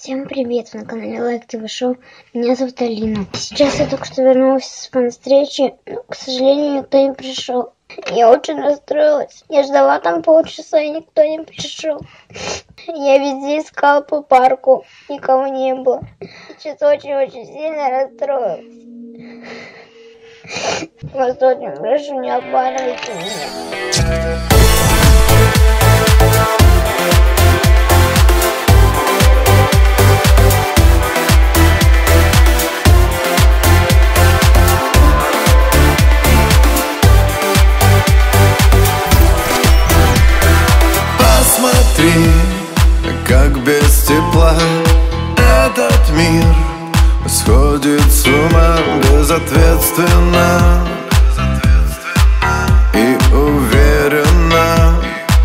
Всем привет, на канале Лайк ТВ Шоу. Меня зовут Алина. Сейчас я только что вернулась с фан-встречи, но, к сожалению, никто не пришел. Я очень расстроилась. Я ждала там полчаса, и никто не пришел. Я везде искала по парку, никого не было. Сейчас очень-очень сильно расстроилась. Вас очень прошу, не обманывайте меня. Посмотри, как без тепла этот мир сходит с ума безответственно и уверенно.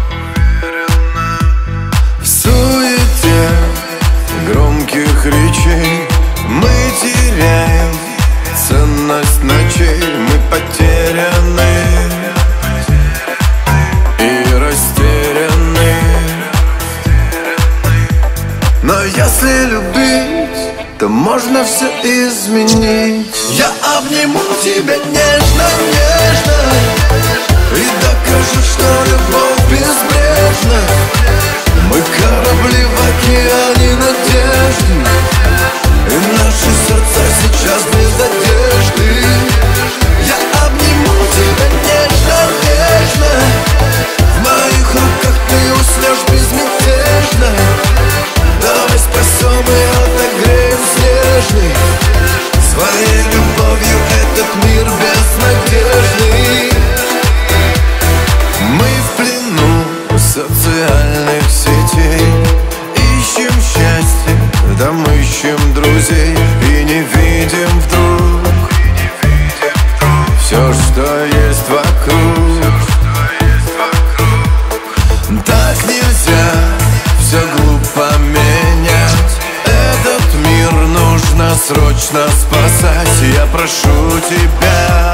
В суете громких речей мы теряем ценность ночей. Мы потеряны и растеряны. Но если любить, то можно все изменить. Я обниму тебя нежно, нежно и докажу, что любовь безбрежна. Мы корабли в океане надежды, и наши сердца сейчас без одежды. Я обниму тебя нежно, нежно. В моих руках ты уснешь безмятежно. Давай спасем и отогреем снежный своей любовью этот мир безнадежный. Мы в плену социальных сетей, ищем счастье, там ищем друзей, и не видим вдруг все, что есть вокруг. Так нельзя, все глупо менять. Этот мир нужно срочно спасать. Я прошу тебя,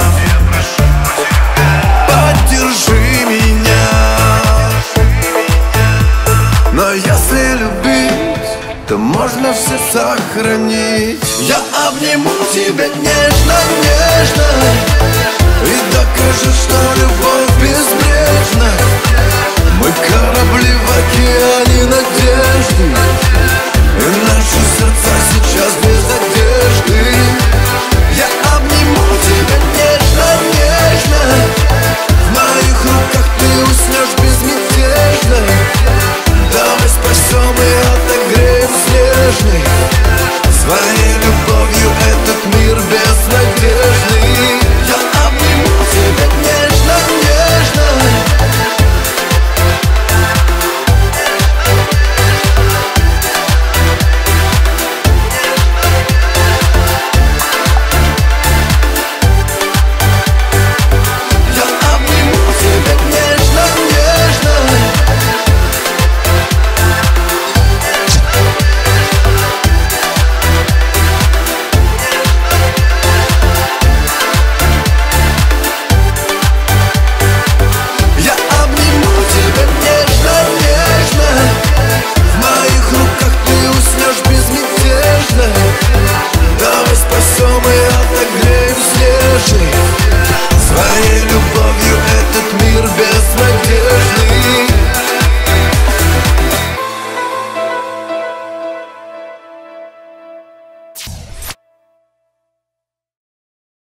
поддержи меня. Но если любить, то можно все сохранить. Я обниму тебя нежно, нежно и докажу, что